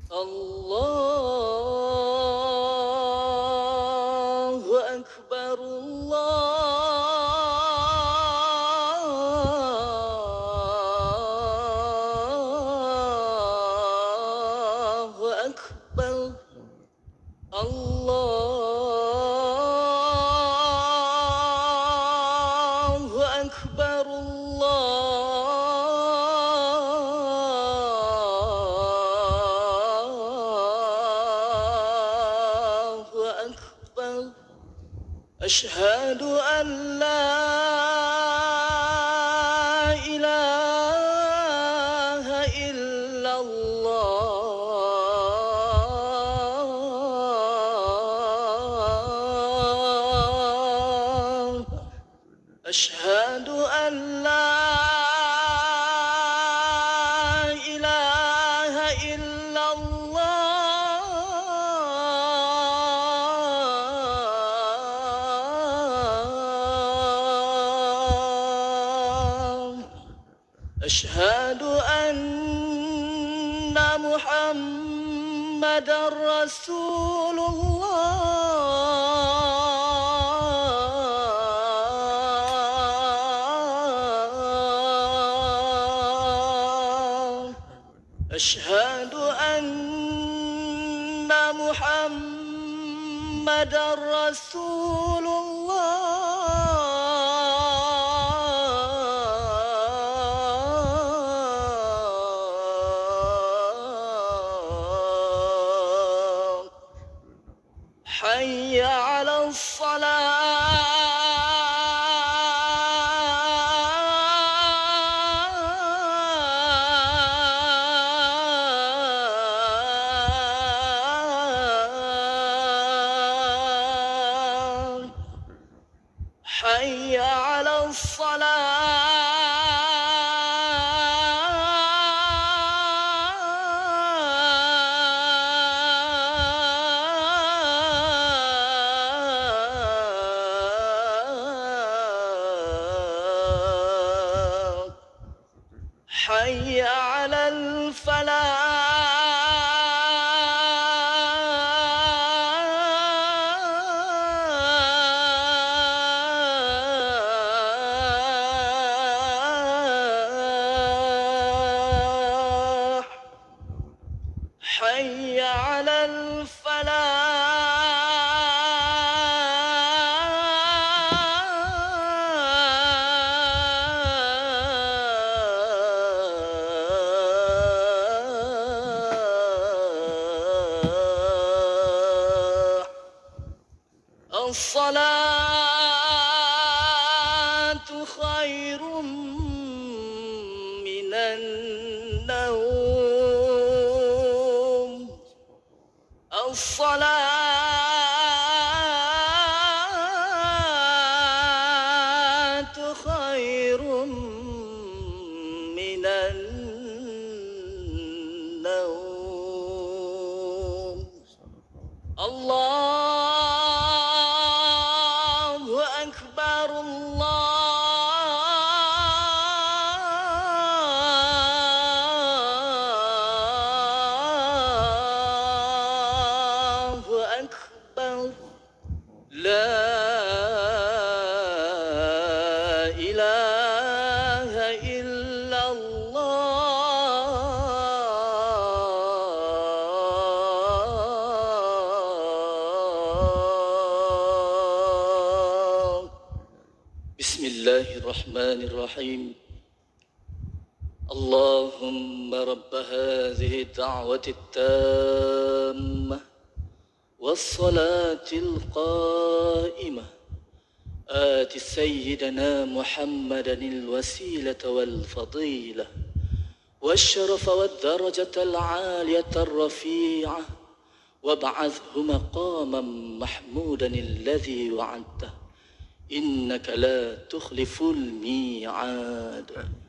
Allahu Akbar, Allahu Akbar, Allahu Akbar, Allahu Akbar. Asyhadu an la ilaha illallah. Asyhadu an la ilaha illallah. Asyhadu anna Muhammadar Rasulullah. Asyhadu anna Muhammadar Rasulullah. Hayya 'alas salah. Hayya 'alas salah. Hayya 'alal falah. Hayya 'alal falah. As-salatu khairum minan naum. As-salatu khairum minan naum. Allahu Akbar, Allahu Akbar. La ilaha illallah. Bismillahirrahmanirrahim. اللهم رب هذه الدعوة التامة والصلاة القائمة آت سيدنا محمدا الوسيلة والفضيلة والشرف والدرجة العالية الرفيعة وابعثه مقاما محمودا الذي وعدته إنك لا تخلف الميعاد.